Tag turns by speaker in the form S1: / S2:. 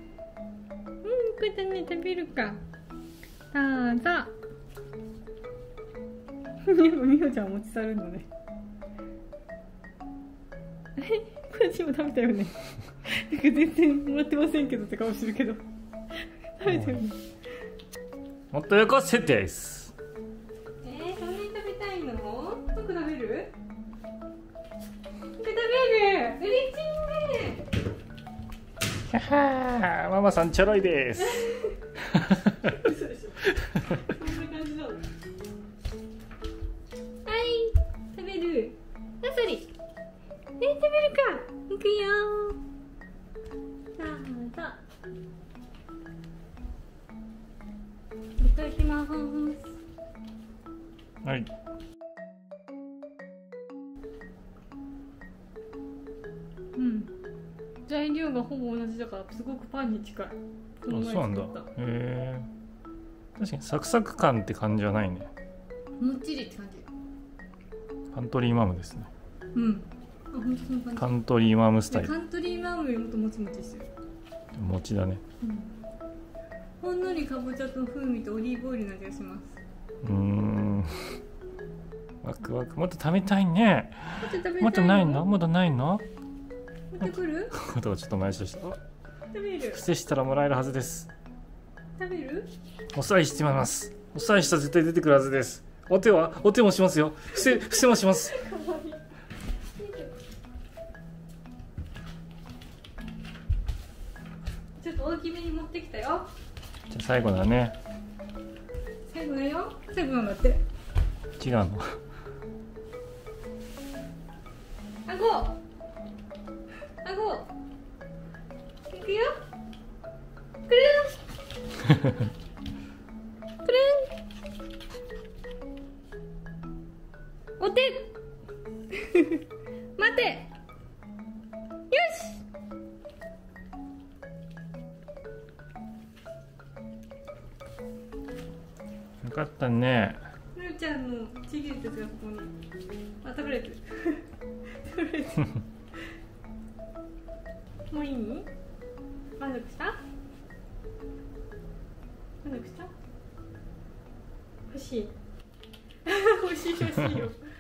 S1: これだね、食べるか。どうぞ。やっぱみほちゃん持ち去るのね。こっちも食べたよね。なんか全然もらってませんけどって顔してるけど。食べたよね。
S2: もっとよこせです。
S1: そんなに食べたいの？僕食べる？僕食べる。嬉しいね。
S2: ははママさんちょろいです。
S1: 嘘でしょ。そんな感じなの。はい、食べる。あさり。食べるか。いくよ。どうぞ。いただきます。
S2: はい。
S1: うん。材料がほぼ同じだからすごくパンに近い。この前
S2: そうなんだ。
S1: 作った。
S2: へえ。確かにサクサク感って感じはないね。
S1: もっちりって感じ。
S2: カントリーマムですね。
S1: うん。あ、本当そんな感じ。
S2: カントリーマムスタイル。
S1: カントリーマームよりもっともちもちしてる。
S2: 餅だね。
S1: うん。ほんのりかぼちゃと風味とオリーブオイルの味がします。
S2: ワクワク。もっと食べたいね。
S1: もっと食べたいの？
S2: もっとないの？まだないの？
S1: もっと来る？
S2: ことがちょっと前でした。
S1: 食べる。
S2: 伏せしたらもらえるはずです。
S1: 食べる？
S2: おさえしてます。おさえしたら絶対出てくるはずです。お手もしますよ。伏せもします。
S1: かわいい。ちょっと大きめに持ってきたよ。
S2: じゃあ最後だね。
S1: 最後だよ。最後なんだって。
S2: 違うの。
S1: あご。いくよ。くるん。くるん。お手。待て。よし。
S2: よかったね。
S1: むーちゃんのちぎれたやつがここに。あ、食べられてる。食べられてる。もういい？満足した？満足した？欲しい。欲しいよ。